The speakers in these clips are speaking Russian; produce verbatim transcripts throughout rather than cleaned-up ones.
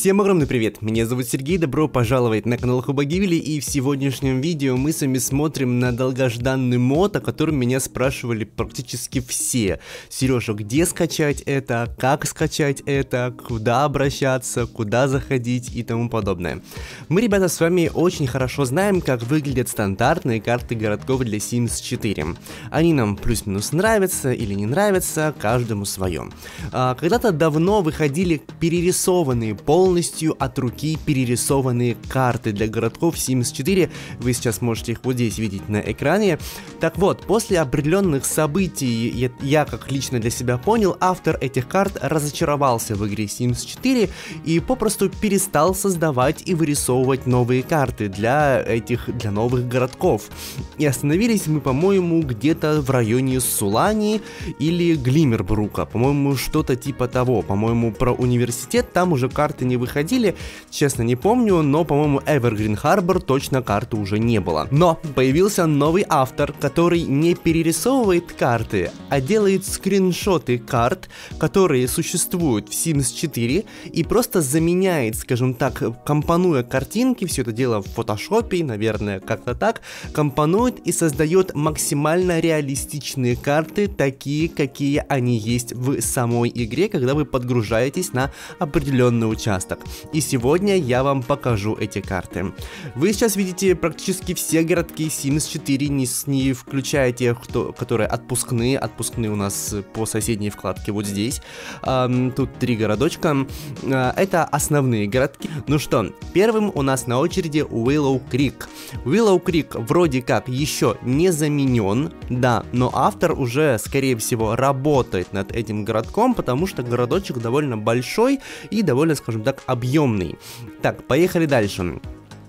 Всем огромный привет, меня зовут Сергей, добро пожаловать на канал Хубагивили, и в сегодняшнем видео мы с вами смотрим на долгожданный мод, о котором меня спрашивали практически все. Сережа, где скачать это, как скачать это, куда обращаться, куда заходить и тому подобное. Мы, ребята, с вами очень хорошо знаем, как выглядят стандартные карты городков для Симс четыре. Они нам плюс-минус нравятся или не нравятся, каждому свое. А, когда-то давно выходили перерисованные полностью полностью от руки перерисованные карты для городков Симс четыре. Вы сейчас можете их вот здесь видеть на экране. Так вот, после определенных событий, я, я как лично для себя понял, автор этих карт разочаровался в игре Симс четыре и попросту перестал создавать и вырисовывать новые карты для этих, для новых городков. И остановились мы, по-моему, где-то в районе Сулани или Глиммербрука, по-моему, что-то типа того. По-моему, про университет там уже карты не выходили, честно не помню, но, по-моему, Evergreen Harbor точно карты уже не было. Но появился новый автор, который не перерисовывает карты, а делает скриншоты карт, которые существуют в Симс четыре, и просто заменяет, скажем так, компонуя картинки, все это дело в фотошопе, наверное, как-то так, компонует и создает максимально реалистичные карты, такие, какие они есть в самой игре, когда вы подгружаетесь на определенный участок. И сегодня я вам покажу эти карты. Вы сейчас видите практически все городки Симс четыре, не, не включая тех, кто, которые отпускные. Отпускные у нас по соседней вкладке вот здесь. Эм, тут три городочка. Э, это основные городки. Ну что, первым у нас на очереди Уиллоу Крик. Уиллоу Крик вроде как еще не заменен, да, но автор уже, скорее всего, работает над этим городком, потому что городочек довольно большой и довольно, скажем так, объемный. Так, поехали дальше.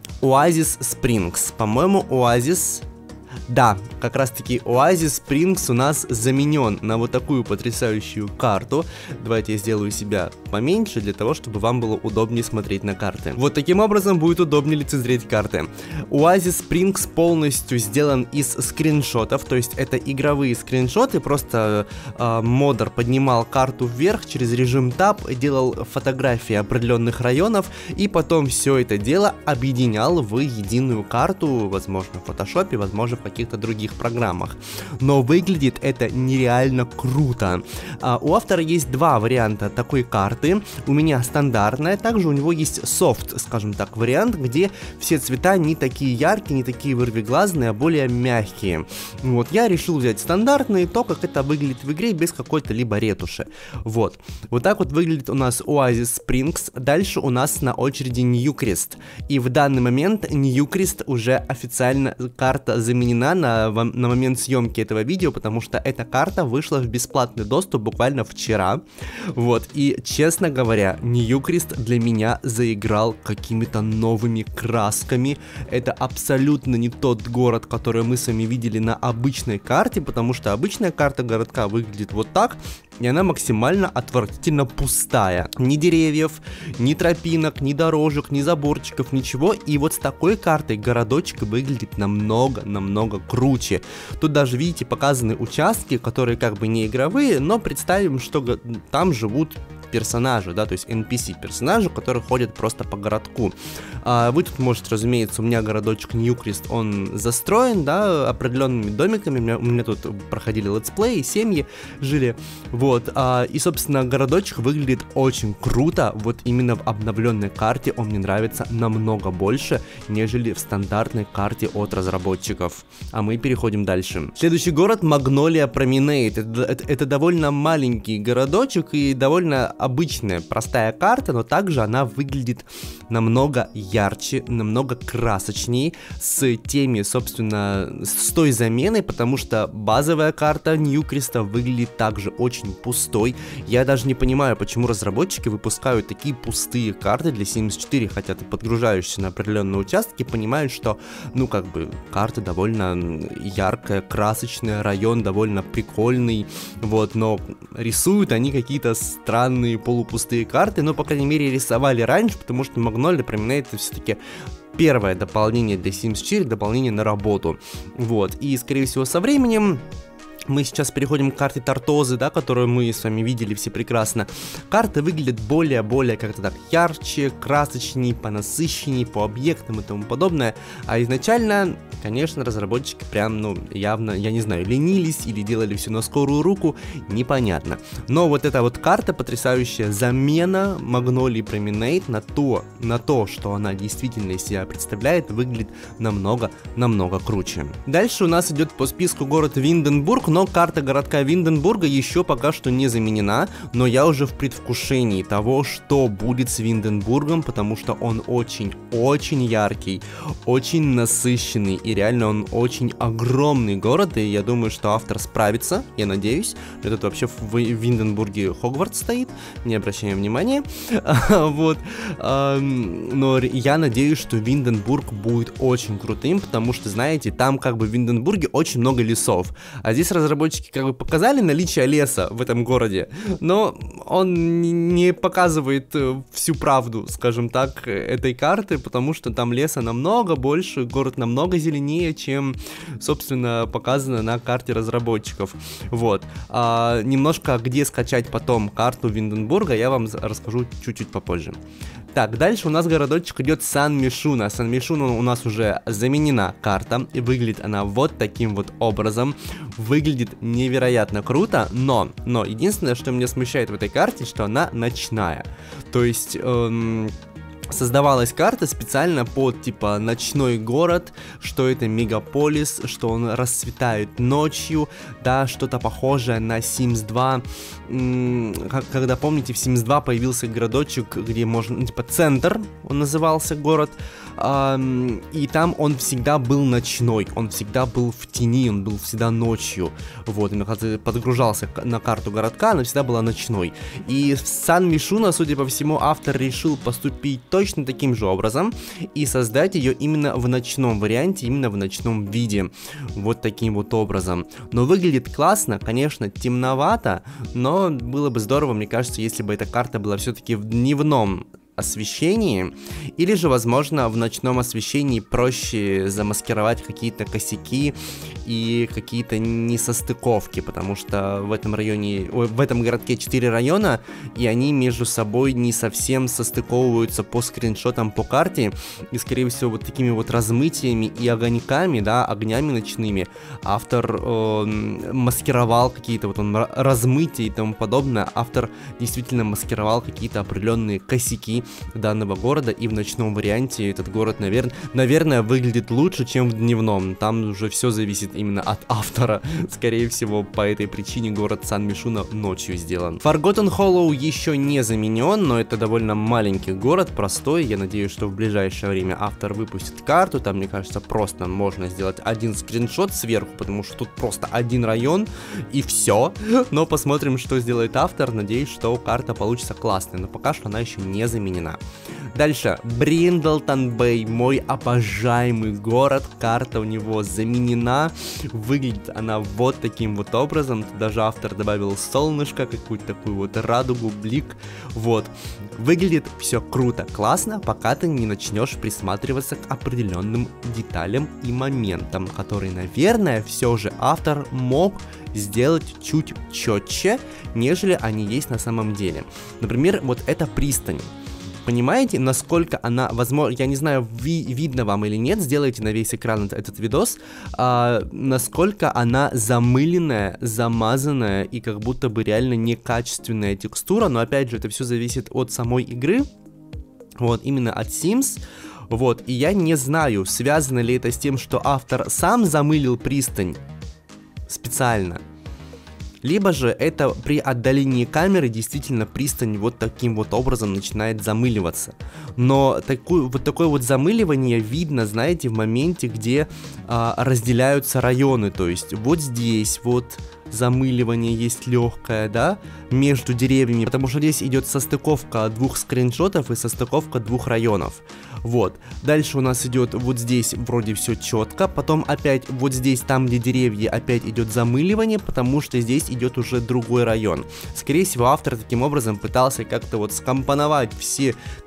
Оазис Спрингс. По-моему, Оазис... Да, как раз таки Оазис Спрингс у нас заменен на вот такую потрясающую карту. Давайте я сделаю себя поменьше, для того, чтобы вам было удобнее смотреть на карты. Вот таким образом будет удобнее лицезреть карты. Оазис Спрингс полностью сделан из скриншотов, то есть это игровые скриншоты, просто э, модер поднимал карту вверх через режим Tab, делал фотографии определенных районов, и потом все это дело объединял в единую карту, возможно в фотошопе, возможно в каких-то других программах. Но выглядит это нереально круто. А, у автора есть два варианта такой карты. У меня стандартная, также у него есть софт, скажем так, вариант, где все цвета не такие яркие, не такие вырвиглазные, а более мягкие. Вот, я решил взять стандартные, то, как это выглядит в игре, без какой-то либо ретуши. Вот. Вот так вот выглядит у нас Оазис Спрингс. Дальше у нас на очереди Ньюкрест. И в данный момент Ньюкрест уже официально карта заменена На, на момент съемки этого видео, потому что эта карта вышла в бесплатный доступ буквально вчера. Вот, и честно говоря, Ньюкрест для меня заиграл какими-то новыми красками. Это абсолютно не тот город, который мы с вами видели на обычной карте, потому что обычная карта городка выглядит вот так, и она максимально отвратительно пустая. Ни деревьев, ни тропинок, ни дорожек, ни заборчиков, ничего. И вот с такой картой городочек выглядит намного-намного круче. Тут даже, видите, показаны участки, которые как бы не игровые, но представим, что там живут персонажи, да, то есть эн пи си-персонажи, которые ходят просто по городку. А вы тут можете, разумеется, у меня городочек Ньюкрест, он застроен, да, определенными домиками, у меня, у меня тут проходили летсплеи, семьи жили, вот, а, и, собственно, городочек выглядит очень круто, вот именно в обновленной карте он мне нравится намного больше, нежели в стандартной карте от разработчиков. А мы переходим дальше. Следующий город Магнолия Променейд. Это, это, это довольно маленький городочек и довольно обычная, простая карта, но также она выглядит намного ярче, намного красочнее, с теми, собственно, с той заменой, потому что базовая карта Ньюкреста выглядит также очень пустой. Я даже не понимаю, почему разработчики выпускают такие пустые карты для Симс четыре, хотя ты подгружаешься на определенные участки, понимаешь, что, ну, как бы, карта довольно яркая, красочная, район довольно прикольный, вот, но рисуют они какие-то странные полупустые карты, но, по крайней мере, рисовали раньше, потому что Магнолия Променейд это все-таки первое дополнение для Симс четыре, дополнение на работу. Вот, и, скорее всего, со временем мы сейчас переходим к карте Тартозы, да, которую мы с вами видели все прекрасно. Карта выглядит более-более как-то так ярче, красочней, понасыщенней, по объектам и тому подобное. А изначально, конечно, разработчики прям, ну, явно, я не знаю, ленились или делали все на скорую руку, непонятно. Но вот эта вот карта потрясающая, замена Magnolia Promenade на то, на то, что она действительно из себя представляет, выглядит намного-намного круче. Дальше у нас идет по списку город Винденбург, но карта городка Винденбурга еще пока что не заменена, но я уже в предвкушении того, что будет с Винденбургом, потому что он очень-очень яркий, очень насыщенный, и реально он очень огромный город, и я думаю, что автор справится, я надеюсь. Этот вообще в Винденбурге Хогвартс стоит, не обращаем внимания, вот, но я надеюсь, что Винденбург будет очень крутым, потому что, знаете, там как бы в Винденбурге очень много лесов, а здесь разработчики как бы показали наличие леса в этом городе, но он не показывает всю правду, скажем так, этой карты, потому что там леса намного больше, город намного зеленее, чем, собственно, показано на карте разработчиков. Вот. А, немножко где скачать потом карту Винденбурга, я вам расскажу чуть-чуть попозже. Так, дальше у нас городочек идет Сан-Мишуна. Сан-Мишуна у нас уже заменена карта, и выглядит она вот таким вот образом. Выглядит невероятно круто, но, но единственное, что меня смущает в этой карте, что она ночная. То есть... Эм... Создавалась карта специально под, типа, ночной город, что это мегаполис, что он расцветает ночью, да, что-то похожее на Sims два. Когда, помните, в Sims два появился городочек, где можно, типа, центр, он назывался город, и там он всегда был ночной, он всегда был в тени, он был всегда ночью, вот, и когда подгружался на карту городка, она всегда была ночной. И в Сан-Мишуна, судя по всему, автор решил поступить точно таким же образом и создать ее именно в ночном варианте, именно в ночном виде, вот таким вот образом. Но выглядит классно, конечно, темновато, но было бы здорово, мне кажется, если бы эта карта была все-таки в дневном освещении, или же, возможно, в ночном освещении проще замаскировать какие-то косяки и какие-то несостыковки, потому что в этом районе, в этом городке четыре района, и они между собой не совсем состыковываются по скриншотам по карте, и, скорее всего, вот такими вот размытиями и огоньками, да, огнями ночными автор э, маскировал какие-то вот он размытия и тому подобное, автор действительно маскировал какие-то определенные косяки данного города, и в ночном варианте этот город, наверное, наверное, выглядит лучше, чем в дневном. Там уже все зависит именно от автора. Скорее всего, по этой причине город Сан-Мишуна ночью сделан. Forgotten Hollow еще не заменен, но это довольно маленький город, простой. Я надеюсь, что в ближайшее время автор выпустит карту. Там, мне кажется, просто можно сделать один скриншот сверху, потому что тут просто один район и все. Но посмотрим, что сделает автор. Надеюсь, что карта получится классная, но пока что она еще не заменена. Дальше, Бриндлтон-Бэй, мой обожаемый город, карта у него заменена, выглядит она вот таким вот образом, тут даже автор добавил солнышко, какую-то такую вот радугу, блик, вот, выглядит все круто, классно, пока ты не начнешь присматриваться к определенным деталям и моментам, которые, наверное, все же автор мог сделать чуть четче, нежели они есть на самом деле. Например, вот эта пристань. Понимаете, насколько она, возможно, я не знаю, ви видно вам или нет, сделайте на весь экран этот видос, а, насколько она замыленная, замазанная и как будто бы реально некачественная текстура, но опять же, это все зависит от самой игры, вот, именно от Sims. Вот, и я не знаю, связано ли это с тем, что автор сам замылил пристань специально, либо же это при отдалении камеры действительно пристань вот таким вот образом начинает замыливаться. Но такую, вот такое вот замыливание видно, знаете, в моменте, где а, разделяются районы. То есть вот здесь вот замыливание есть легкое, да, между деревьями, потому что здесь идет состыковка двух скриншотов и состыковка двух районов. Вот, дальше у нас идет вот здесь вроде все четко, потом опять вот здесь, там где деревья, опять идет замыливание, потому что здесь идет уже другой район. Скорее всего, автор таким образом пытался как-то вот скомпоновать все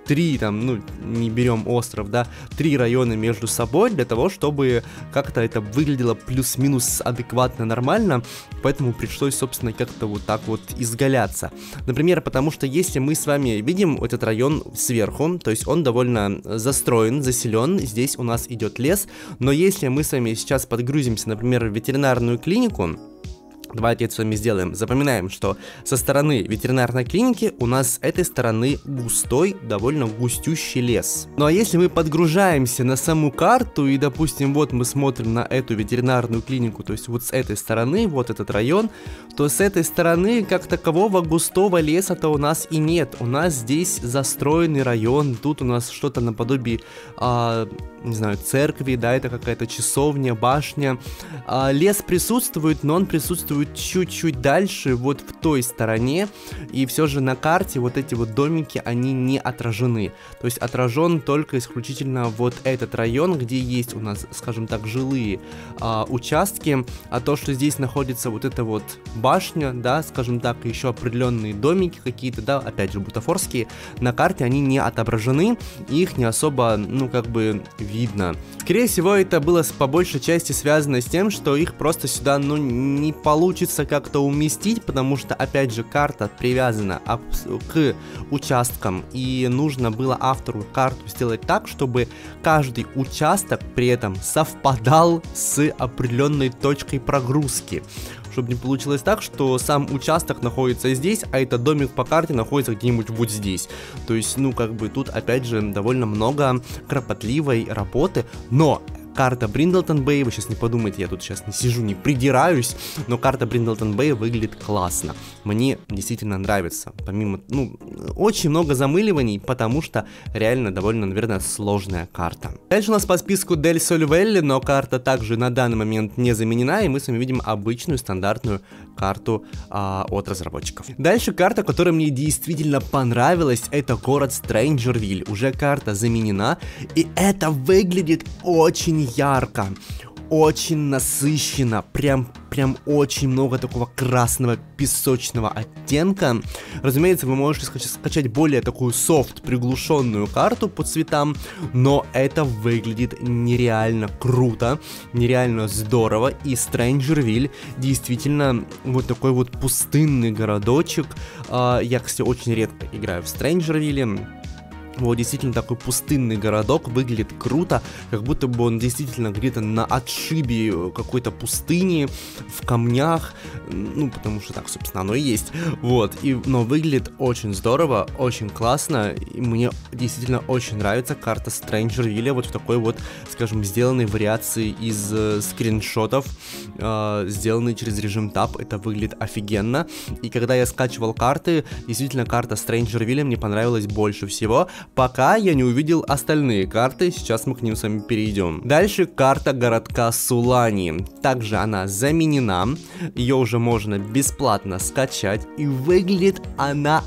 три, там, ну, не берем остров, да, три района между собой для того, чтобы как-то это выглядело плюс-минус адекватно, нормально, поэтому пришлось, собственно, как-то вот так вот изгаляться. Например, потому что если мы с вами видим этот район сверху, то есть он довольно застроен, заселен, здесь у нас идет лес, но если мы с вами сейчас подгрузимся, например, в ветеринарную клинику, давайте это с вами сделаем. Запоминаем, что со стороны ветеринарной клиники у нас с этой стороны густой, довольно густющий лес. Ну а если мы подгружаемся на саму карту и, допустим, вот мы смотрим на эту ветеринарную клинику, то есть вот с этой стороны, вот этот район, то с этой стороны как такового густого леса-то у нас и нет. У нас здесь застроенный район, тут у нас что-то наподобие, а, не знаю, церкви, да, это какая-то часовня, башня. А, лес присутствует, но он присутствует чуть-чуть дальше, вот в той стороне, и все же на карте вот эти вот домики, они не отражены, то есть отражен только исключительно вот этот район, где есть у нас, скажем так, жилые а, участки, а то, что здесь находится вот эта вот башня, да, скажем так, еще определенные домики какие-то, да, опять же, бутафорские, на карте они не отображены, и их не особо, ну, как бы видно. Скорее всего, это было по большей части связано с тем, что их просто сюда, ну, не получится как-то уместить, потому что, опять же, карта привязана к участкам, и нужно было автору карту сделать так, чтобы каждый участок при этом совпадал с определенной точкой прогрузки. Чтобы не получилось так, что сам участок находится здесь, а этот домик по карте находится где-нибудь вот здесь. То есть, ну, как бы тут, опять же, довольно много кропотливой работы, но карта Бриндлтон Бэй, вы сейчас не подумайте, я тут сейчас не сижу, не придираюсь, но карта Бриндлтон Бэй выглядит классно. Мне действительно нравится. Помимо, ну, очень много замыливаний, потому что реально довольно, наверное, сложная карта. Дальше у нас по списку Дель Соль Велли, но карта также на данный момент не заменена, и мы с вами видим обычную стандартную карту а, от разработчиков. Дальше карта, которая мне действительно понравилась, это город Стрэнджервиль. Уже карта заменена, и это выглядит очень ярко, очень насыщенно, прям, прям очень много такого красного песочного оттенка. Разумеется, вы можете скачать более такую софт, приглушенную карту по цветам, но это выглядит нереально круто, нереально здорово, и Стрэнджервиль действительно вот такой вот пустынный городочек. Я, кстати, очень редко играю в Стрэнджервилле. Вот действительно такой пустынный городок, выглядит круто, как будто бы он действительно где-то на отшибе какой-то пустыни, в камнях, ну, потому что так, собственно, оно и есть, вот, и, но выглядит очень здорово, очень классно, и мне действительно очень нравится карта Стрэнджервилля, вот в такой вот, скажем, сделанной вариации из э, скриншотов, э, сделанной через режим Tab, это выглядит офигенно, и когда я скачивал карты, действительно карта Стрэнджервилля мне понравилась больше всего, пока я не увидел остальные карты, сейчас мы к ним с вами перейдем. Дальше карта городка Сулани. Также она заменена, ее уже можно бесплатно скачать, и выглядит она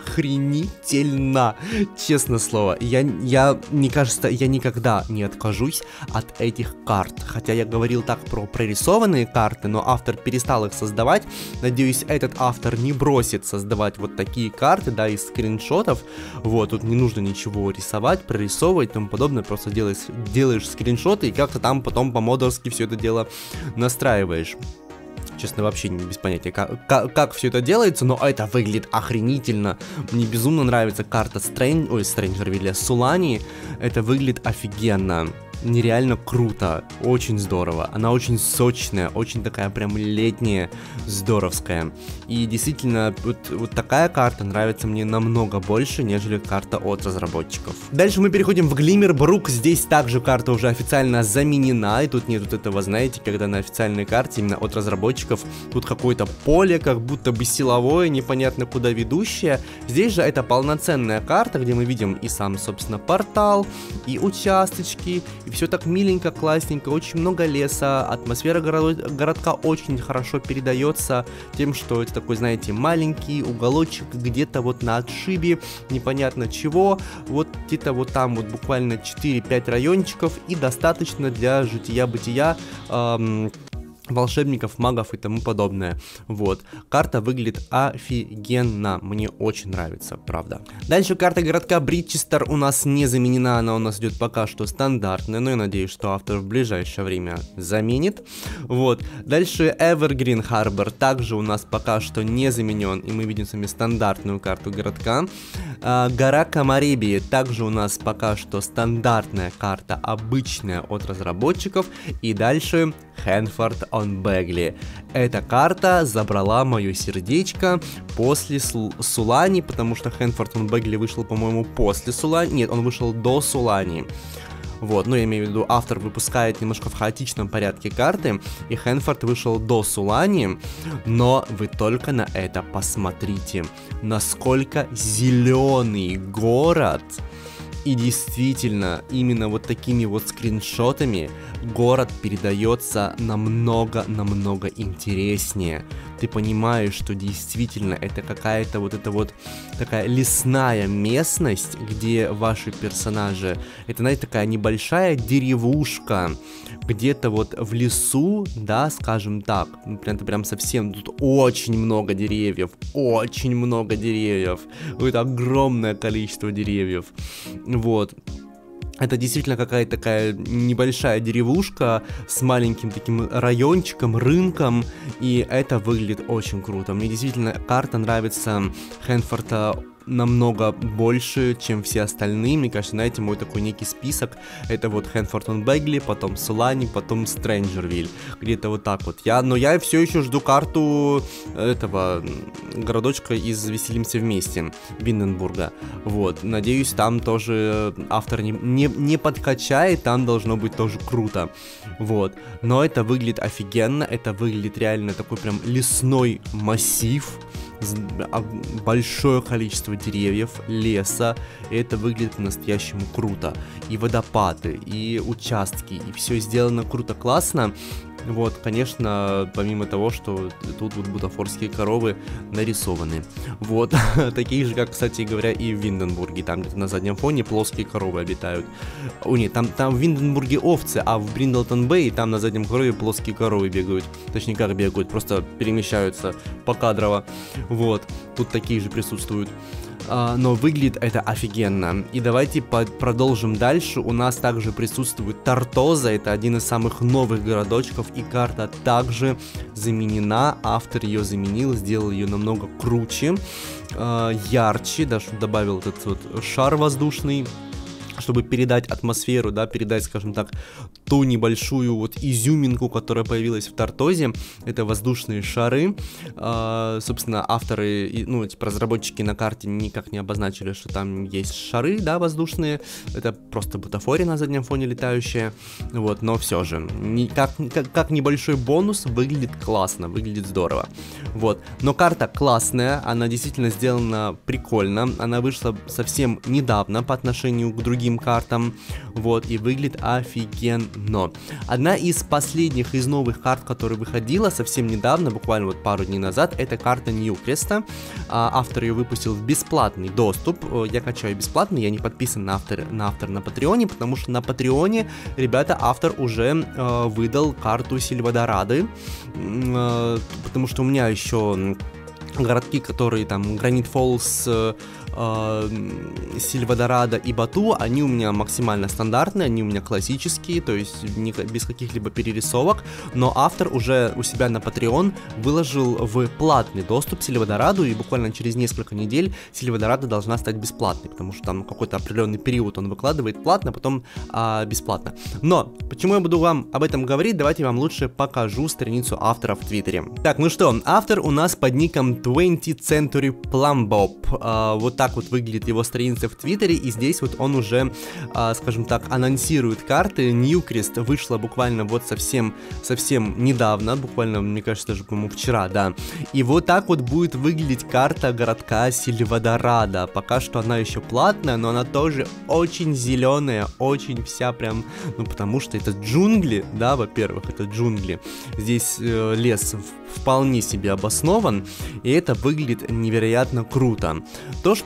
охренительно. Честное слово, я, я, мне кажется, я никогда не откажусь от этих карт. Хотя я говорил так про прорисованные карты, но автор перестал их создавать. Надеюсь, этот автор не бросит создавать вот такие карты, да, из скриншотов. Вот, тут не нужно ничего рисовать, прорисовывать и тому подобное, просто делаешь, делаешь скриншоты и как-то там потом по-модерски все это дело настраиваешь. Честно, вообще не без понятия, как, как, как все это делается, но это выглядит охренительно. Мне безумно нравится карта Стрэнь... Ой, Стрэнджервилля, Сулани. Это выглядит офигенно. Нереально круто, очень здорово. Она очень сочная, очень такая прям летняя, здоровская. И действительно, вот, вот такая карта нравится мне намного больше, нежели карта от разработчиков. Дальше мы переходим в Глиммербрук. Здесь также карта уже официально заменена, и тут нет вот этого, знаете, когда на официальной карте именно от разработчиков тут какое-то поле, как будто бы силовое, непонятно куда ведущее. Здесь же это полноценная карта, где мы видим и сам, собственно, портал, и участочки, и все так миленько, классненько, очень много леса, атмосфера город... городка очень хорошо передается тем, что это такой, знаете, маленький уголочек где-то вот на отшибе, непонятно чего, вот где-то вот там вот буквально четыре-пять райончиков, и достаточно для жития-бытия, эм, волшебников, магов и тому подобное. Вот. Карта выглядит офигенно. Мне очень нравится, правда. Дальше карта городка Бриджестер у нас не заменена. Она у нас идет пока что стандартная. Но я надеюсь, что автор в ближайшее время заменит. Вот. Дальше Evergreen Harbor также у нас пока что не заменен. И мы видим с вами стандартную карту городка. А, гора Камаребии также у нас пока что стандартная карта, обычная от разработчиков. И дальше Хэнфорд он Бэгли. Эта карта забрала мое сердечко после Сулани, потому что Хэнфорд он Бэгли вышел, по-моему, после Сулани. Нет, он вышел до Сулани. Вот, ну я имею в виду, автор выпускает немножко в хаотичном порядке карты, и Хэнфорд вышел до Сулани, но вы только на это посмотрите, насколько зеленый город. И действительно, именно вот такими вот скриншотами город передается намного-намного интереснее. Ты понимаешь, что действительно это какая-то вот эта вот такая лесная местность, где ваши персонажи, это, знаете, такая небольшая деревушка, где-то вот в лесу, да, скажем так, прям, прям совсем, тут очень много деревьев, очень много деревьев, это огромное количество деревьев, вот. Это действительно какая-то такая небольшая деревушка с маленьким таким райончиком, рынком, и это выглядит очень круто. Мне действительно карта нравится Хэнфорда намного больше, чем все остальные. Мне кажется, знаете, мой такой некий список. Это вот Хэнфорд он Бэгли, потом Сулани, потом Стрэнджервиль. Где-то вот так вот. Я, но я все еще жду карту этого городочка из «Веселимся вместе» Винденбурга. Вот. Надеюсь, там тоже автор не, не, не подкачает, там должно быть тоже круто. Вот. Но это выглядит офигенно. Это выглядит реально такой прям лесной массив. Большое количество деревьев, леса, и это выглядит по-настоящему круто. И водопады, и участки, и все сделано круто, классно. Вот, конечно, помимо того, что тут вот бутафорские коровы нарисованы. Вот, такие же, как, кстати говоря, и в Винденбурге. Там где-то на заднем фоне плоские коровы обитают. О, нет, там, там в Винденбурге овцы, а в Бриндлтон-Бэй там на заднем корове плоские коровы бегают. Точнее, как бегают, просто перемещаются покадрово. Вот, тут такие же присутствуют. Uh, но выглядит это офигенно. И давайте продолжим дальше. У нас также присутствует Тартоза. Это один из самых новых городочков. И карта также заменена. Автор ее заменил, сделал ее намного круче, uh, ярче. Даже добавил этот вот шар воздушный, чтобы передать атмосферу, да, передать, скажем так, ту небольшую вот изюминку, которая появилась в Тартозе. Это воздушные шары. А, собственно, авторы, ну, типа, разработчики на карте никак не обозначили, что там есть шары, да, воздушные. Это просто бутафория на заднем фоне летающая. Вот, но все же, не, как, как, как небольшой бонус, выглядит классно, выглядит здорово. Вот, но карта классная, она действительно сделана прикольно. Она вышла совсем недавно по отношению к другим картам, вот, и выглядит офигенно. Одна из последних, из новых карт, которая выходила совсем недавно, буквально вот пару дней назад, это карта Ньюкреста. Автор ее выпустил в бесплатный доступ. Я качаю бесплатно, я не подписан на автор на, автор на Патреоне, потому что на Патреоне, ребята, автор уже э, выдал карту Сильвадорады, э, потому что у меня еще городки, которые там Гранит Фоллс, Сильвадорадо и Бату, они у меня максимально стандартные, они у меня классические, то есть не, без каких-либо перерисовок, но автор уже у себя на Patreon выложил в платный доступ Сильвадораду, и буквально через несколько недель Сильвадорадо должна стать бесплатной, потому что там какой-то определенный период он выкладывает платно, потом а, бесплатно. Но, почему я буду вам об этом говорить, давайте я вам лучше покажу страницу автора в Твиттере. Так, ну что, автор у нас под ником twentieth Century Plumbob, а, вот так Так вот выглядит его страница в Твиттере, и здесь вот он уже, а, скажем так, анонсирует карты. Ньюкрест вышла буквально вот совсем, совсем недавно, буквально, мне кажется, даже, по-моему, вчера, да. И вот так вот будет выглядеть карта городка Сильвадорадо. Пока что она еще платная, но она тоже очень зеленая, очень вся прям, ну, потому что это джунгли, да, во-первых, это джунгли. Здесь э, лес вполне себе обоснован, и это выглядит невероятно круто. То, что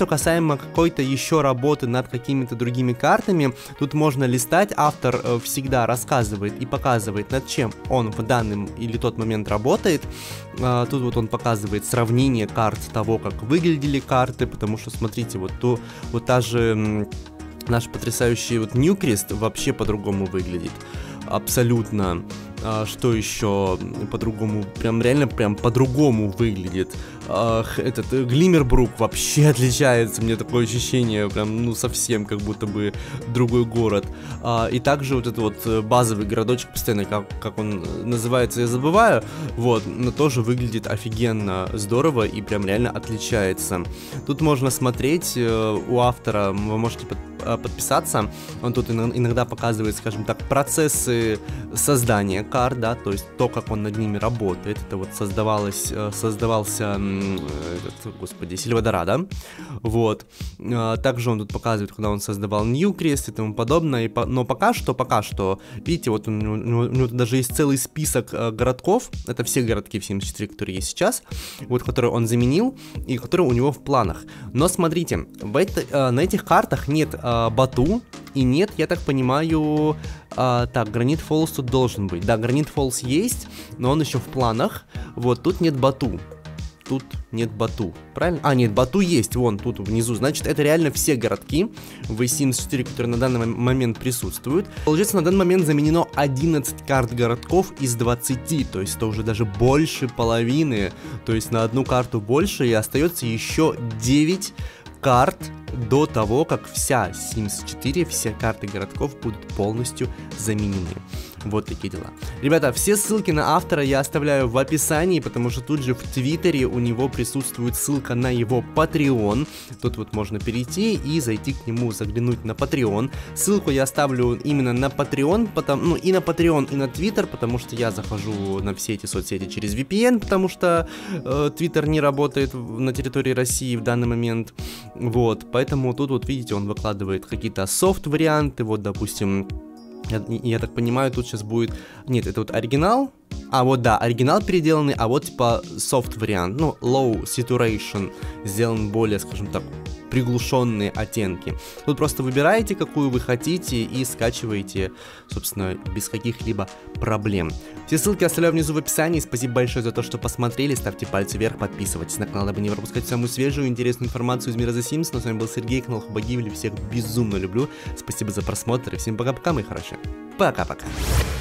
касаемо какой-то еще работы над какими-то другими картами, тут можно листать, автор э, всегда рассказывает и показывает, над чем он в данный или тот момент работает. Э, тут вот он показывает сравнение карт того, как выглядели карты, потому что, смотрите, вот, ту, вот та же... Наш потрясающий вот Newcrest вообще по-другому выглядит. Абсолютно. А, что еще по-другому? Прям реально прям по-другому выглядит. А, этот Глиммербрук вообще отличается. Мне такое ощущение, прям, ну, совсем как будто бы другой город. А, и также вот этот вот базовый городочек, постоянно, как, как он называется, я забываю. Вот, но тоже выглядит офигенно здорово и прям реально отличается. Тут можно смотреть, у автора вы можете под подписаться, он тут иногда показывает, скажем так, процессы создания карт, да, то есть то, как он над ними работает. Это вот создавалось, создавался, этот, господи, Сильвадорадо, вот. Также он тут показывает, когда он создавал Newcrest и тому подобное, и по, но пока что, пока что, видите, вот у него, у него даже есть целый список городков, это все городки в семьдесят четыре, которые есть сейчас, вот, которые он заменил и которые у него в планах. Но смотрите, в это, на этих картах нет Бату, и нет, я так понимаю, а, так, Гранит Фоллс тут должен быть. Да, Гранит Фоллс есть, но он еще в планах. Вот, тут нет Бату. Тут нет Бату, правильно? А, нет, Бату есть, вон, тут внизу. Значит, это реально все городки в семьдесят четыре, которые на данный момент присутствуют. Получается, на данный момент заменено одиннадцать карт городков из двадцати, то есть это уже даже больше половины. То есть на одну карту больше, и остается еще девять карт до того, как вся Sims четыре, все карты городков будут полностью заменены. Вот такие дела. Ребята, все ссылки на автора я оставляю в описании, потому что тут же в Твиттере у него присутствует ссылка на его Patreon. Тут вот можно перейти и зайти к нему, заглянуть на Patreon. Ссылку я оставлю именно на Patreon, потому, ну и на Patreon, и на Twitter, потому что я захожу на все эти соцсети через ви пи эн, потому что э, Twitter не работает на территории России в данный момент. Вот, поэтому тут вот видите, он выкладывает какие-то софт-варианты, вот, допустим, я, я так понимаю, тут сейчас будет... Нет, это вот оригинал. А, вот да, оригинал переделанный, а вот типа софт-вариант. Ну, low saturation сделан более, скажем так, приглушенные оттенки. Тут просто выбираете, какую вы хотите, и скачиваете, собственно, без каких-либо проблем. Все ссылки оставляю внизу в описании. Спасибо большое за то, что посмотрели. Ставьте пальцы вверх, подписывайтесь на канал, дабы не пропускать самую свежую и интересную информацию из мира The Sims. Но с вами был Сергей, канал Хубагивли. Всех безумно люблю. Спасибо за просмотр и всем пока-пока, мои хорошие. Пока-пока.